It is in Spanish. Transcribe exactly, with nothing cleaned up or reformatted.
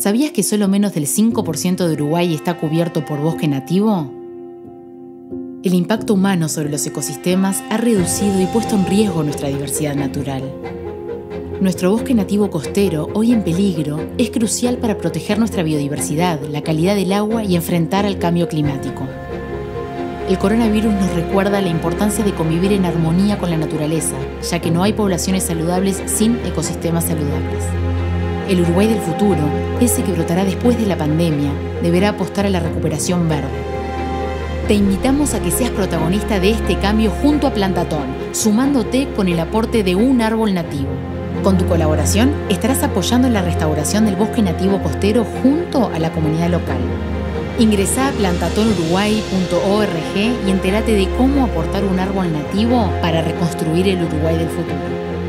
¿Sabías que solo menos del cinco por ciento de Uruguay está cubierto por bosque nativo? El impacto humano sobre los ecosistemas ha reducido y puesto en riesgo nuestra diversidad natural. Nuestro bosque nativo costero, hoy en peligro, es crucial para proteger nuestra biodiversidad, la calidad del agua y enfrentar al cambio climático. El coronavirus nos recuerda la importancia de convivir en armonía con la naturaleza, ya que no hay poblaciones saludables sin ecosistemas saludables. El Uruguay del futuro, ese que brotará después de la pandemia, deberá apostar a la recuperación verde. Te invitamos a que seas protagonista de este cambio junto a Plantatón, sumándote con el aporte de un árbol nativo. Con tu colaboración, estarás apoyando la restauración del bosque nativo costero junto a la comunidad local. Ingresá a plantatón uruguay punto org y entérate de cómo aportar un árbol nativo para reconstruir el Uruguay del futuro.